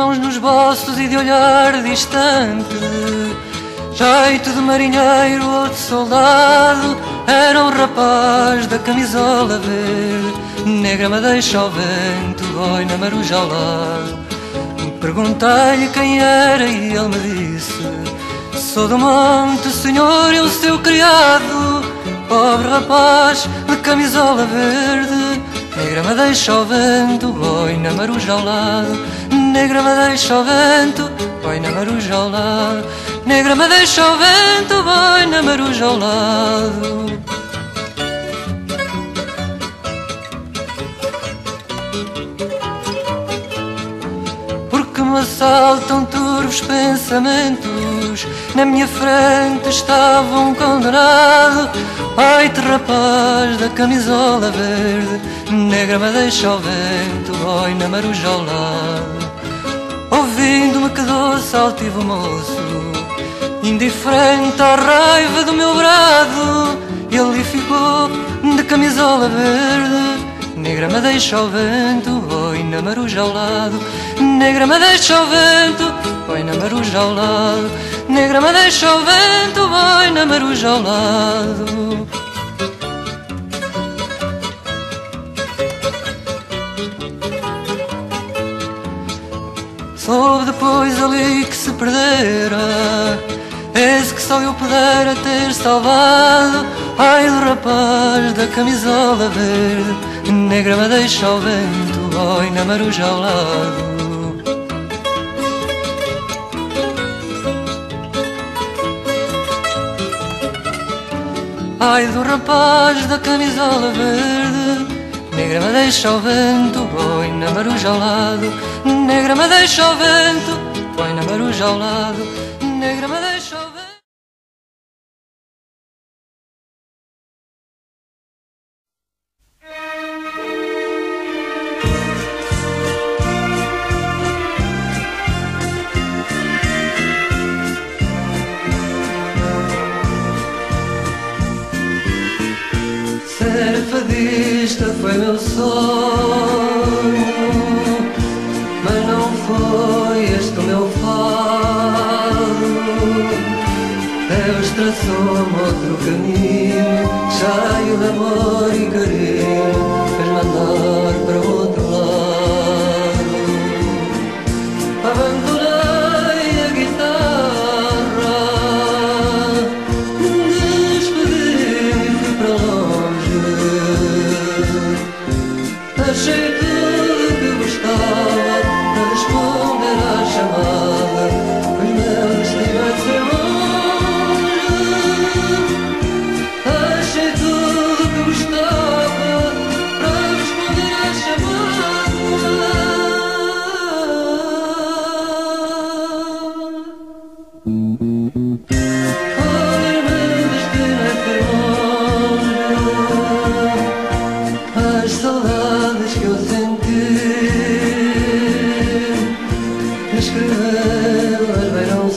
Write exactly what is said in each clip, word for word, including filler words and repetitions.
mãos nos bolsos e de olhar distante, jeito de marinheiro ou de soldado, era um rapaz da camisola verde. Negra, me deixa ao vento, boina, maruja ao lado. Perguntei-lhe quem era e ele me disse: sou do monte, senhor, eu seu criado. Pobre rapaz de camisola verde. Negra, me deixa ao vento, boina, maruja ao lado. Negra, me deixa ao vento, boina, maruja ao lado. Negra, me deixa ao vento, boina, maruja ao lado. Porque me assaltam turvos pensamentos, na minha frente estava um condenado. Ai-te, rapaz da camisola verde. Negra, me deixa ao vento, boina, maruja ao lado. Ouvindo-me que doce altivo moço, indiferente à raiva do meu brado, ele ficou de camisola verde. Negra, me deixa ao vento, boina, maruja ao lado. Negra, me deixa ao vento, boina, maruja ao lado. Negra, me deixa ao vento, boina, maruja ao lado. Soube depois ali que se perdera esse que só eu pudera ter salvado. Ai do rapaz da camisola verde. Negra, me deixa ao vento, boina, maruja ao lado. Ai do rapaz da camisola verde. Negra, me deixa ao vento, boina, maruja ao lado. Negra, me deixa ao vento, boina, maruja ao lado. Negra, me deixa ao vento. Ser fadista foi meu sonho, mas não foi este o meu fado. Deus traçou-me outro caminho, cheio de amor e carinho, fez-me andar para o outro lado. Abandonei a guitarra, despedi-me e fui para longe. Achei tudo que gostava para responder à chamada, pois meu destino é de ser longe. Achei tudo que gostava para responder à chamada. Pois meu destino é de ser longe. As saudades que eu senti, escrevê-las bem não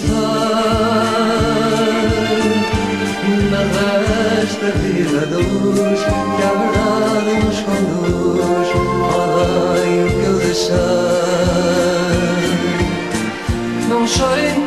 sei, mas esta vida de luz que a verdade nos conduz, odeio o que eu deixei. Não chorem